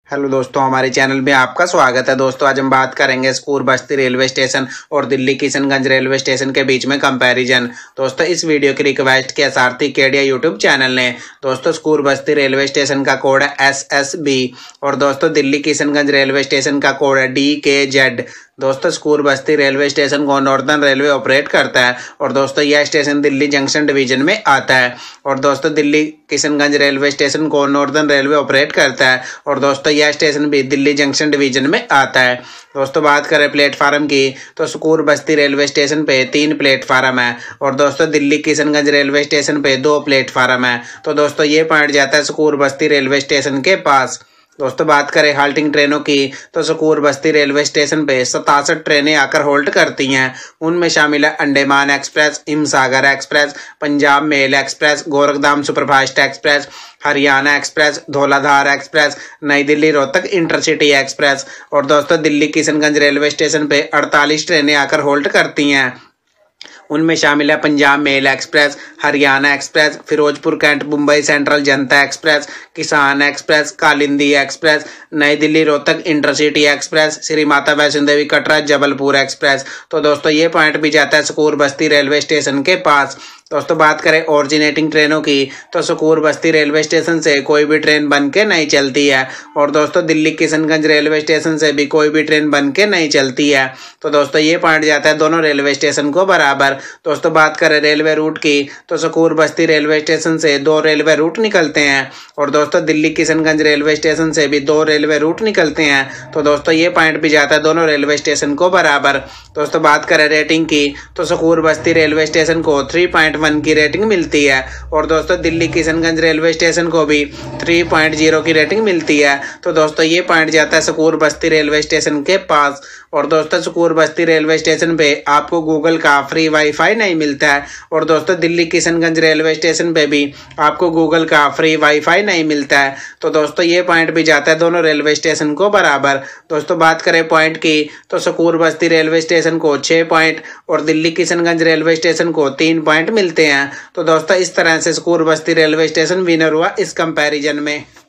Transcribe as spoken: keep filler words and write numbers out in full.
Hello दोस्तों, हमारे channel में आपका स्वागत है। दोस्तों आज हम बात करेंगे स्कूर बस्ती रेलवे स्टेशन और दिल्ली किशनगंज रेलवे स्टेशन के बीच में कंपैरिजन। दोस्तों इस वीडियो की रिक्वेस्ट किया सारथी केडिया यूट्यूब चैनल ने। दोस्तों स्कूर बस्ती रेलवे स्टेशन का कोड है एस एस बी और दोस्तों दिल्ली किशनगंज रेलवे स्टेशन का कोड है डी के जेड। दोस्तों स्कूर बस्ती रेलवे स्टेशन को नॉर्दर्न रेलवे ऑपरेट करता है और दोस्तों यह स्टेशन दिल्ली जंक्शन डिवीजन में आता है। और दोस्तों दिल्ली किशनगंज रेलवे स्टेशन को नॉर्दर्न रेलवे ऑपरेट करता है और दोस्तों यह स्टेशन भी दिल्ली जंक्शन डिवीजन में आता है। दोस्तों बात करें प्लेटफार्म की तो स्कूर बस्ती रेलवे स्टेशन पे तीन प्लेटफार्म है और दोस्तों दिल्ली किशनगंज रेलवे स्टेशन पे दो प्लेटफार्म है। तो दोस्तों ये पॉइंट जाता है स्कूर बस्ती रेलवे स्टेशन के पास। दोस्तों बात करें हाल्टिंग ट्रेनों की तो स्कूर बस्ती रेलवे स्टेशन पे सतासठ ट्रेनें आकर होल्ड करती हैं। उनमें शामिल है Andaman express, Himsagar express, Punjab mail express, Gorakhdham superfast express, Haryana express, Dhauladhar express, Nai Delhi Rohtak intercity express. और दोस्तों दिल्ली किशनगंज रेलवे स्टेशन पे अड़तालीस ट्रेनें आकर होल्ड करती हैं। उनमें शामिल है Punjab mail express, Haryana express, Firozpur cantt Mumbai central Janata express, Kisan express, Kalindi express, Nai Delhi Rohtak intercity express, Shri Mata Vaishno Devi Katra Jabalpur express. तो दोस्तों ये पॉइंट भी जाता है स्कूर बस्ती रेलवे स्टेशन के पास। दोस्तों बात करें ओरिजिनेटिंग ट्रेनों की तो स्कूर बस्ती रेलवे स्टेशन से कोई भी ट्रेन बन के नहीं चलती है और दोस्तों दिल्ली किशनगंज रेलवे स्टेशन से भी कोई भी ट्रेन बन के नहीं चलती है। तो दोस्तों ये पॉइंट जाता है दोनों रेलवे स्टेशन को बराबर। दोस्तों बात करें रेलवे रूट की तो स्कूर बस्ती रेलवे स्टेशन से दो रेलवे रूट निकलते हैं और दोस्तों दिल्ली किशनगंज रेलवे स्टेशन से भी दो रेलवे रूट निकलते हैं। तो दोस्तों ये पॉइंट भी जाता है दोनों रेलवे स्टेशन को बराबर। दोस्तों बात करें रेटिंग की तो स्कूर बस्ती रेलवे स्टेशन को थ्री पॉइंट वन की रेटिंग मिलती है और दोस्तों दिल्ली किशनगंज रेलवे स्टेशन को भी थ्री पॉइंट ज़ीरो की रेटिंग मिलती है। तो दोस्तों ये पॉइंट जाता है स्कूर बस्ती रेलवे स्टेशन के पास। और दोस्तों स्कूर बस्ती रेलवे स्टेशन पे आपको गूगल का फ्री वाईफाई नहीं मिलता है और दोस्तों दिल्ली किशनगंज रेलवे स्टेशन पे भी आपको गूगल का फ्री वाईफाई नहीं मिलता है। तो दोस्तों ये पॉइंट भी जाता है दोनों रेलवे स्टेशन को बराबर। दोस्तों बात करें पॉइंट की तो स्कूर बस्ती रेलवे स्टेशन को छः पॉइंट और दिल्ली किशनगंज रेलवे स्टेशन को तीन पॉइंट मिलते हैं। तो दोस्तों इस तरह से स्कूर बस्ती रेलवे स्टेशन विनर हुआ इस कंपैरिजन में।